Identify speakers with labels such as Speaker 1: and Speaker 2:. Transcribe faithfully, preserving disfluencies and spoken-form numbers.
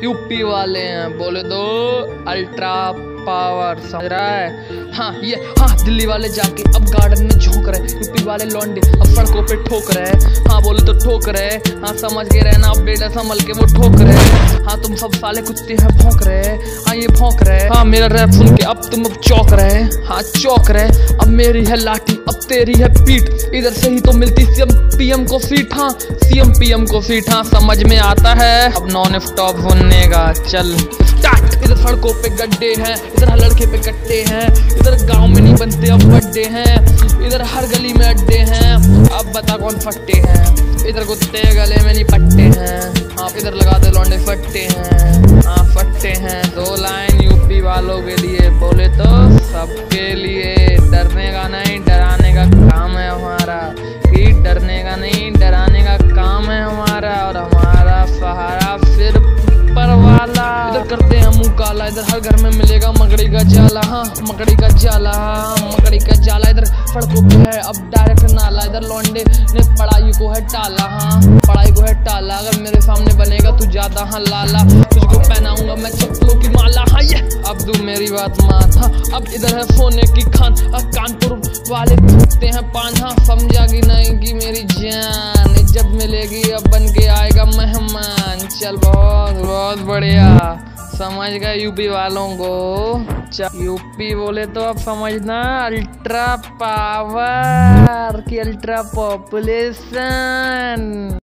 Speaker 1: UP वाले हैं बोले तो अल्ट्रा पावर, समझ रहा है। हाँ ये हाँ दिल्ली वाले जाके अब गार्डन में झोंक रहे, यूपी वाले लौंडे अब सड़कों पे ठोक रहे। हाँ बोले तो ठोक रहे, हाँ समझ के रहना अब बेटा संभल के वो ठोक रहे। हाँ तुम सब साले कुत्ते हैं भौंक रहे, हाँ ये भौंक रहे। हाँ मेरा रैप सुन के अब तुम अब चौक रहे, हाँ चौक रहे। अब मेरी है लाठी अब तेरी है पीठ, इधर से ही तो मिलती सीएम पीएम को सीट। हाँ सीएम पीएम को सीट, हाँ समझ में आता है अब नॉन स्टॉप सुनने का। चल स्टार्ट। इधर सड़कों पे गड्ढे हैं, इधर लड़के पे कट्टे हैं, इधर गांव में नहीं बनते अब बड्डे हैं, इधर हर गली में अड्डे हैं। अब बता कौन फट्टे हैं, इधर कुत्ते गले में नहीं पट्टे हैं। हाँ इधर लगाते लौंडे फट्टे हैं, हाँ फट्टे हैं। दो लाइन यूपी वालों के लिए बोले तो सबके लिए, डरने का नहीं डराने का काम है हमारा, कि डरने का नहीं डराने का काम है हमारा। और हमारा सहारा सिर्फ ऊपर वाला। इधर करते हैं मुंह काला, इधर हर घर में मिलेगा मकड़ी का जाला। हाँ मकड़ी का जाला, हाँ मकड़ी का जाला। इधर सड़कों पे है अब डायरेक्ट नाला, इधर लौंडे ने पढ़ाई को है टाला। हाँ पढ़ाई को है टाला, अगर मेरे सामने बनेगा तू ज्यादा हाँ लाला, तुझको पहनाऊंगा मैं चप्पलों की माला। हाँ ये अब तू मेरी बात मान। हाँ अब इधर है सोने की खान, अब कानपुर वाले थूकते हैं पान। हाँ समझा कि नहीं कि मेरी जान इज्जत मिलेगी अब बन के आएगा मेहमान। चल बहुत बहुत बढ़िया, समझ गए यूपी वालों को। यूपी बोले तो अब समझना अल्ट्रा पावर की अल्ट्रा पॉपुलेशन।